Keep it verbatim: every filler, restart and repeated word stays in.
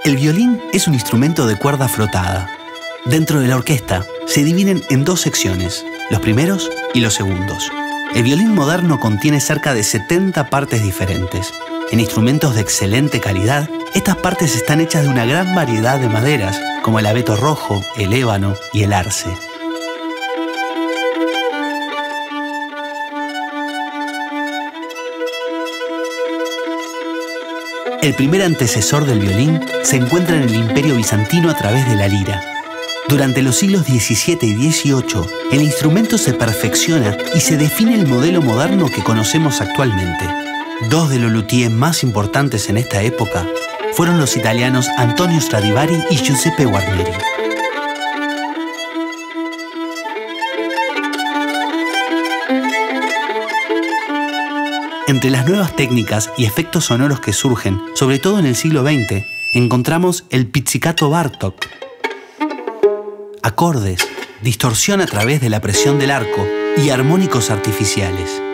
El violín es un instrumento de cuerda frotada. Dentro de la orquesta se dividen en dos secciones, los primeros y los segundos. El violín moderno contiene cerca de setenta partes diferentes. En instrumentos de excelente calidad, estas partes están hechas de una gran variedad de maderas, como el abeto rojo, el ébano y el arce. El primer antecesor del violín se encuentra en el Imperio Bizantino a través de la lira. Durante los siglos diecisiete y dieciocho, el instrumento se perfecciona y se define el modelo moderno que conocemos actualmente. Dos de los luthiers más importantes en esta época fueron los italianos Antonio Stradivari y Giuseppe Guarneri. Entre las nuevas técnicas y efectos sonoros que surgen, sobre todo en el siglo veinte, encontramos el pizzicato Bartók. Acordes, distorsión a través de la presión del arco y armónicos artificiales.